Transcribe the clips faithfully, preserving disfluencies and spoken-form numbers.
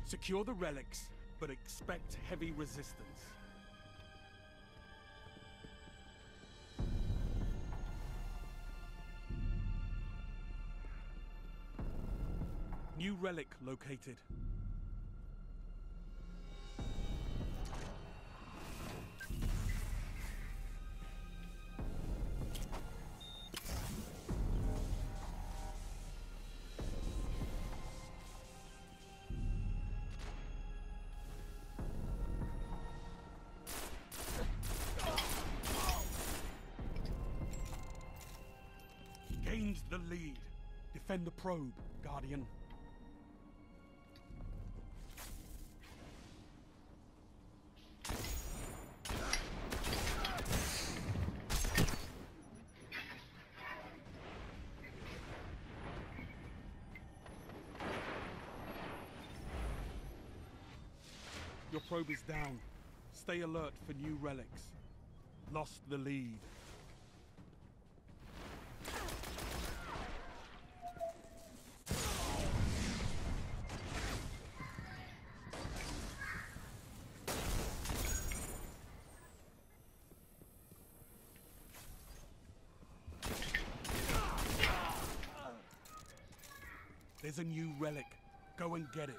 Secure the relics, but expect heavy resistance. New relic located. Gained the lead. Defend the probe, Guardian. Your probe is down. Stay alert for new relics. Lost the lead. There's a new relic. Go and get it.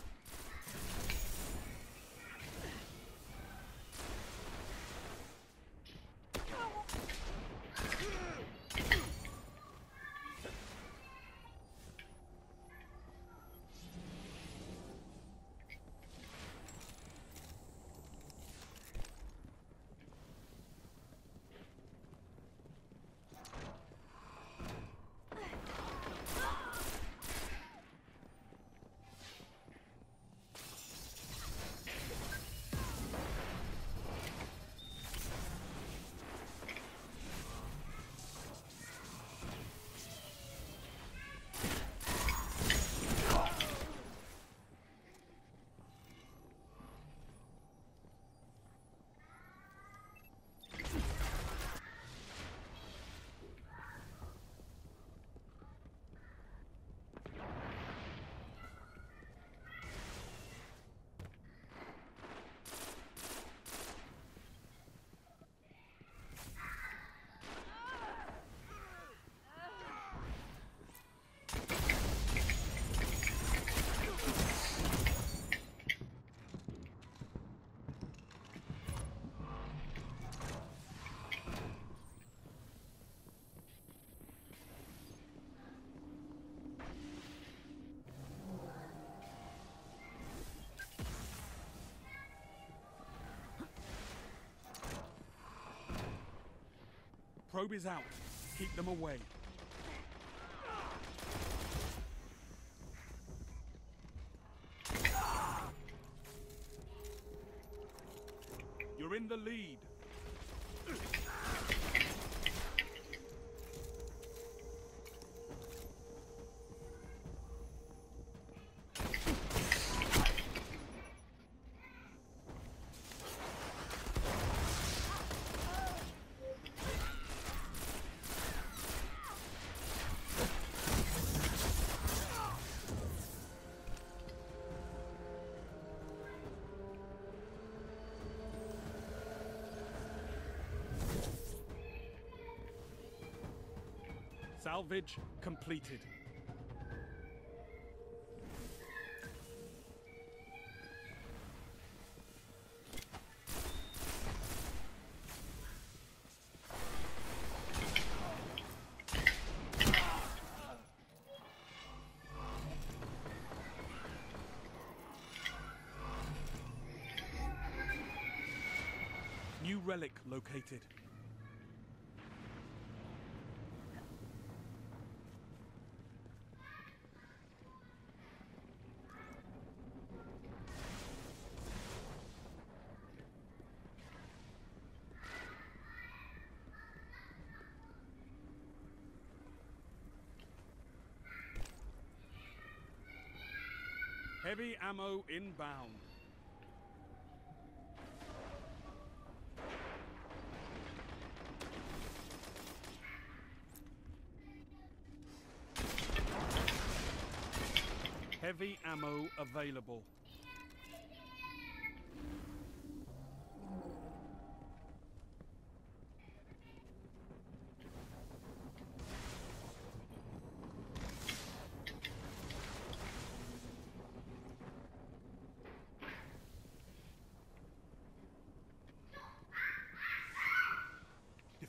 Probe is out. Keep them away. You're in the lead. Salvage completed. New relic located. Heavy ammo inbound. Heavy ammo available.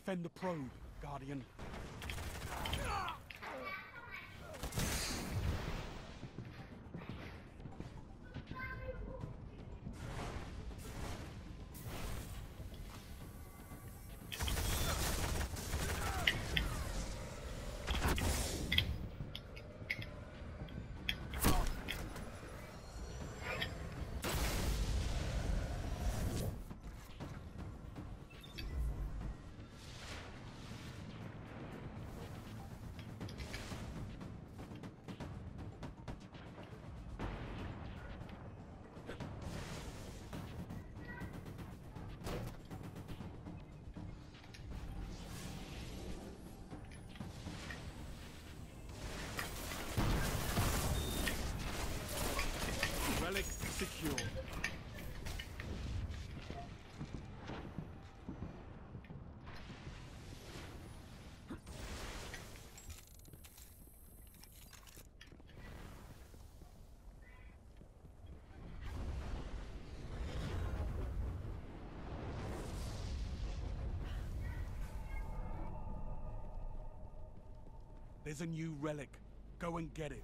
Defend the probe, Guardian. Relic secure. There's a new relic. Go and get it.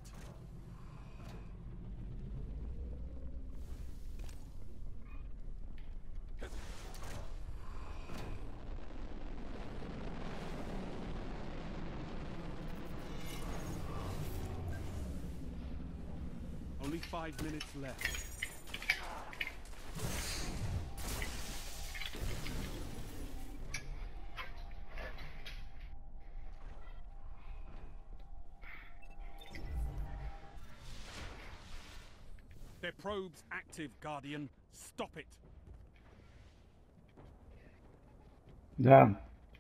Only five minutes left. Their probe's active, Guardian. Stop it. Да.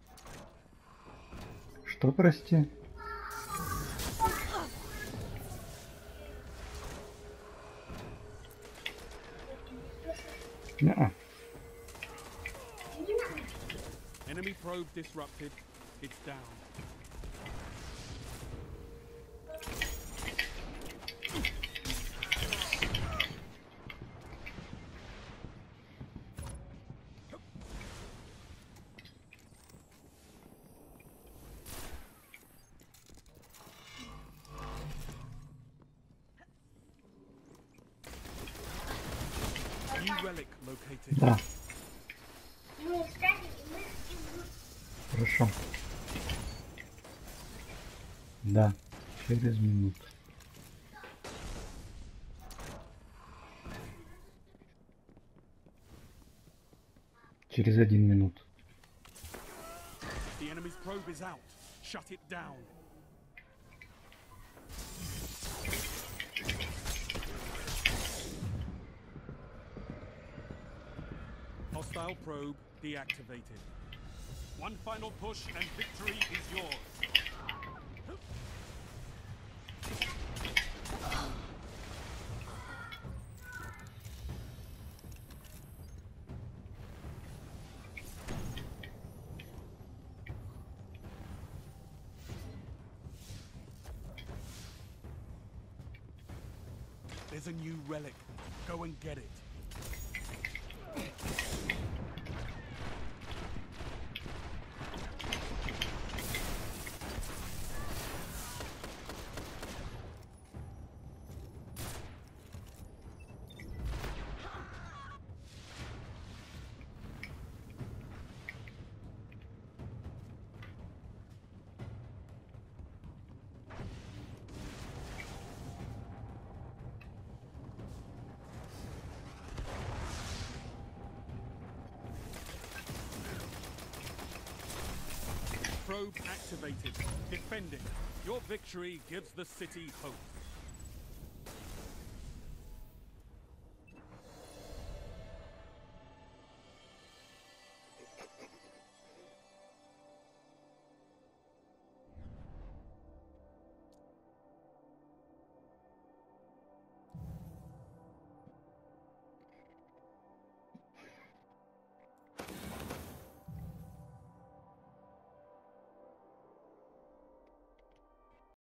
Что, прости? Не-а. Enemy probe disrupted. It's down. New relic located. Да. Хорошо. Да. Через минуту. Через один минут. The enemy's probe is out. Shut it down. Hostile probe deactivated. One final push and victory is yours. There's a new relic. Go and get it. Probe activated. Defend it. Your victory gives the city hope.